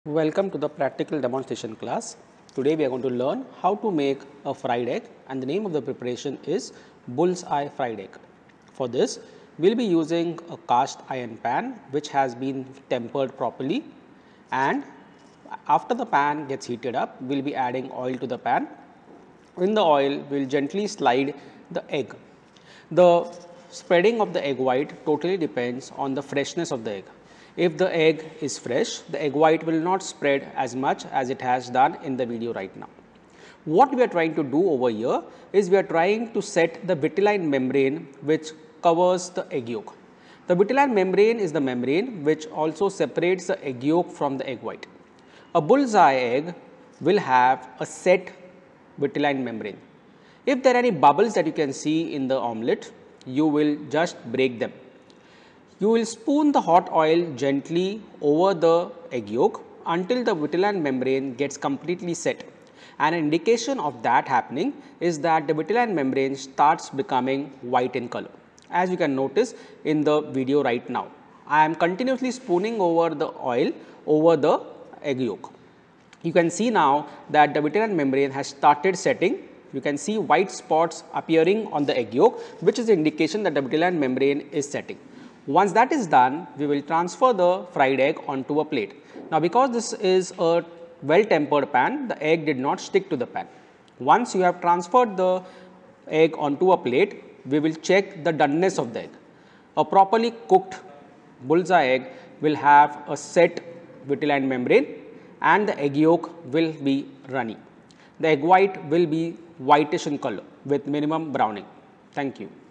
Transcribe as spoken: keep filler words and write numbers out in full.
Welcome to the practical demonstration class. Today we are going to learn how to make a fried egg, and the name of the preparation is bullseye fried egg. For this we will be using a cast iron pan which has been tempered properly, and after the pan gets heated up we will be adding oil to the pan. In the oil we will gently slide the egg. The spreading of the egg white totally depends on the freshness of the egg. If the egg is fresh, the egg white will not spread as much as it has done in the video right now. What we are trying to do over here is we are trying to set the vitelline membrane which covers the egg yolk. The vitelline membrane is the membrane which also separates the egg yolk from the egg white. A bullseye egg will have a set vitelline membrane. If there are any bubbles that you can see in the omelette, you will just break them. You will spoon the hot oil gently over the egg yolk until the vitelline membrane gets completely set. And an indication of that happening is that the vitelline membrane starts becoming white in color. As you can notice in the video right now, I am continuously spooning over the oil over the egg yolk. You can see now that the vitelline membrane has started setting. You can see white spots appearing on the egg yolk, which is an indication that the vitelline membrane is setting. Once that is done, we will transfer the fried egg onto a plate. Now, because this is a well tempered pan, the egg did not stick to the pan. Once you have transferred the egg onto a plate, we will check the doneness of the egg. A properly cooked bullseye egg will have a set vitelline membrane and the egg yolk will be runny. The egg white will be whitish in color with minimum browning. Thank you.